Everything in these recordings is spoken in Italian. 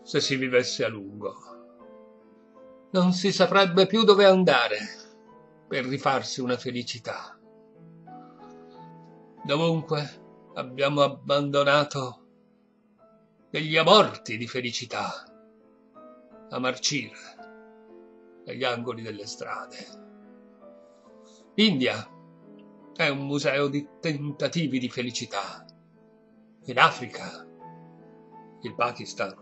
se si vivesse a lungo. Non si saprebbe più dove andare per rifarsi una felicità. Dovunque abbiamo abbandonato degli aborti di felicità a marcire agli angoli delle strade. L'India è un museo di tentativi di felicità. In Africa, il Pakistan.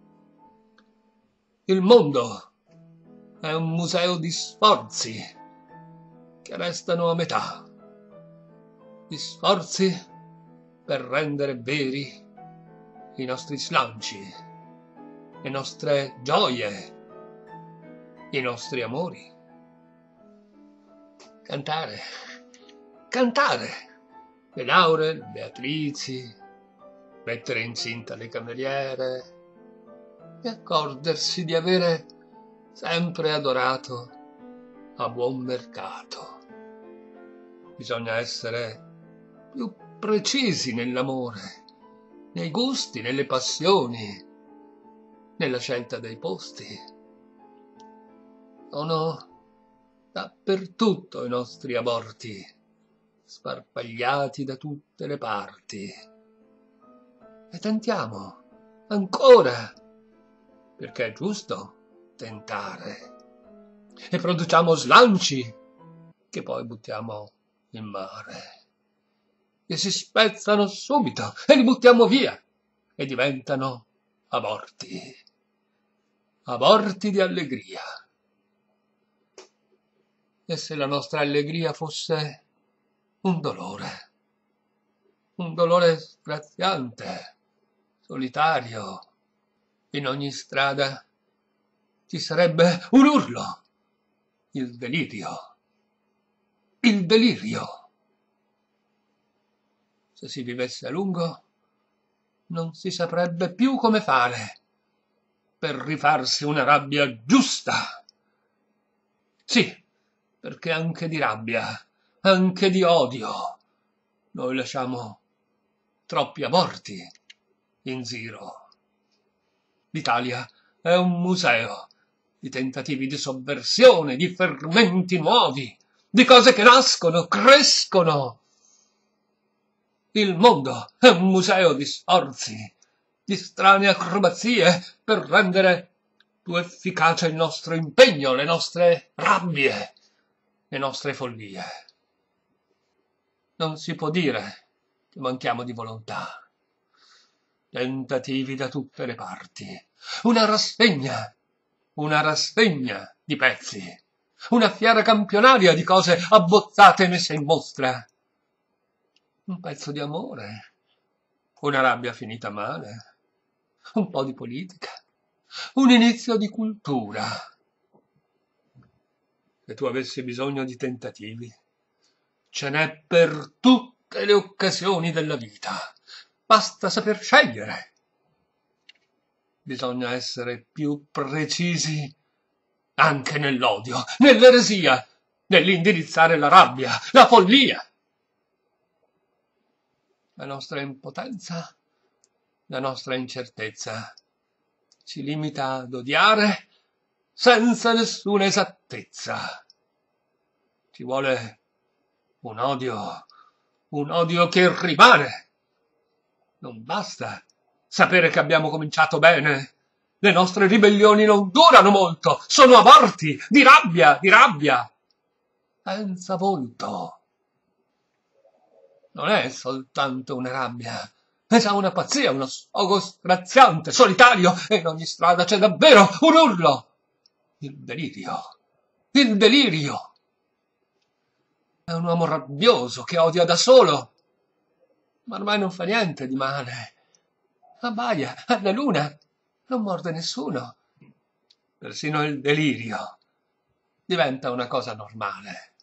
Il mondo è un museo di sforzi che restano a metà. Di sforzi per rendere veri i nostri slanci, le nostre gioie, i nostri amori. Cantare, cantare, le Laure, le Beatrici, mettere incinta le cameriere e accorgersi di avere sempre adorato a buon mercato. Bisogna essere più precisi nell'amore, nei gusti, nelle passioni, nella scelta dei posti. Sono dappertutto i nostri aborti, sparpagliati da tutte le parti. E tentiamo ancora, perché è giusto tentare. E produciamo slanci che poi buttiamo in mare. E si spezzano subito e li buttiamo via e diventano aborti. Aborti di allegria. E se la nostra allegria fosse un dolore straziante, solitario, in ogni strada ci sarebbe un urlo, il delirio, il delirio. Se si vivesse a lungo, non si saprebbe più come fare per rifarsi una rabbia giusta. Sì, perché anche di rabbia, anche di odio, noi lasciamo troppi aborti in giro. L'Italia è un museo di tentativi di sovversione, di fermenti nuovi, di cose che nascono, crescono. Il mondo è un museo di sforzi, di strane acrobazie per rendere più efficace il nostro impegno, le nostre rabbie, le nostre follie. Non si può dire che manchiamo di volontà. Tentativi da tutte le parti. Una rassegna di pezzi. Una fiera campionaria di cose abbozzate e messe in mostra. Un pezzo di amore, una rabbia finita male, un po' di politica, un inizio di cultura. Se tu avessi bisogno di tentativi, ce n'è per tutte le occasioni della vita. Basta saper scegliere. Bisogna essere più precisi anche nell'odio, nell'eresia, nell'indirizzare la rabbia, la follia. La nostra impotenza, la nostra incertezza ci limita ad odiare senza nessuna esattezza. Ci vuole un odio che rimane. Non basta sapere che abbiamo cominciato bene. Le nostre ribellioni non durano molto, sono aborti di rabbia, senza volto. Non è soltanto una rabbia, è già una pazzia, uno sfogo straziante, solitario, e in ogni strada c'è davvero un urlo. Il delirio. È un uomo rabbioso che odia da solo, ma ormai non fa niente di male. Abbaia alla luna, non morde nessuno. Persino il delirio diventa una cosa normale.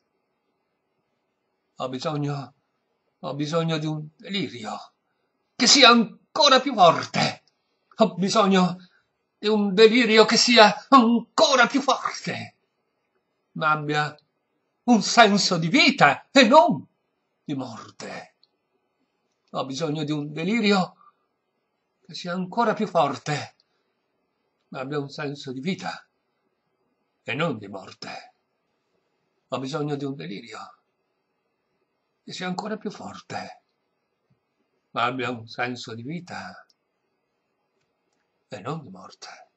Ho bisogno di un delirio che sia ancora più forte. Ho bisogno di un delirio che sia ancora più forte, ma abbia un senso di vita e non di morte. Ho bisogno di un delirio che sia ancora più forte, ma abbia un senso di vita e non di morte. Ho bisogno di un delirio che sia ancora più forte, ma abbia un senso di vita e non di morte.